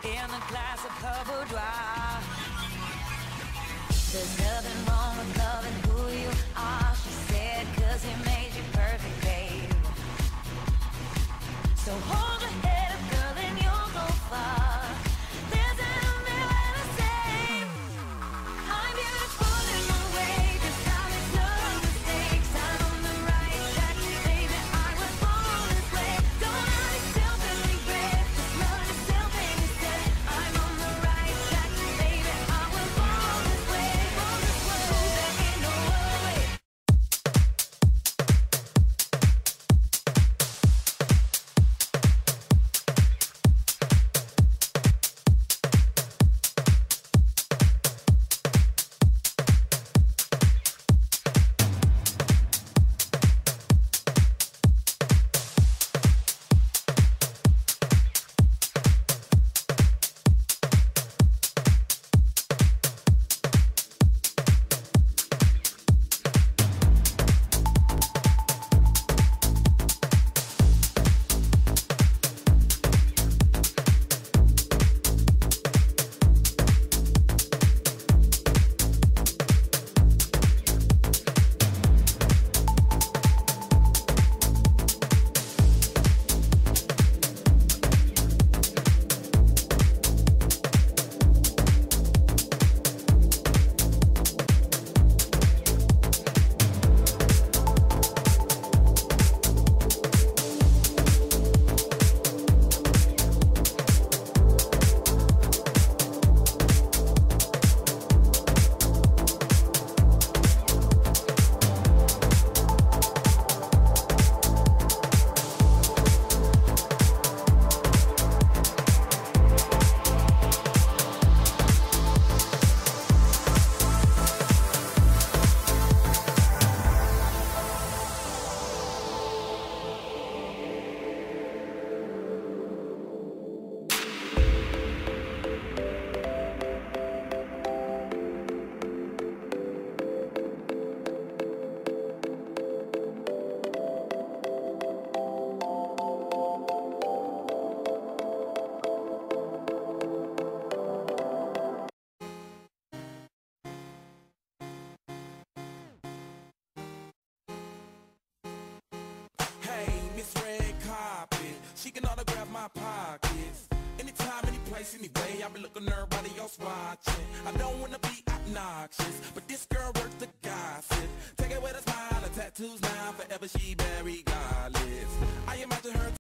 in a glass of purple dry. There's nothing wrong with loving who you are, she said, 'cause he made you perfect, babe. So hold your head up, girl, and you'll go far. There's an only way to say I'm beautiful in my way, 'cause I make no mistakes. I'm on the right track, baby, I was born this way. Don't hurt yourself and regret, just love yourself and you said I'm on the right track, baby, I was born this way, born this way. There ain't no other way. She can autograph my pockets. Anytime, any place, anyway, I be looking at everybody else watching. I don't wanna be obnoxious, but this girl worth the gossip. Take it with a smile, her tattoos now, forever she be regardless. I imagine her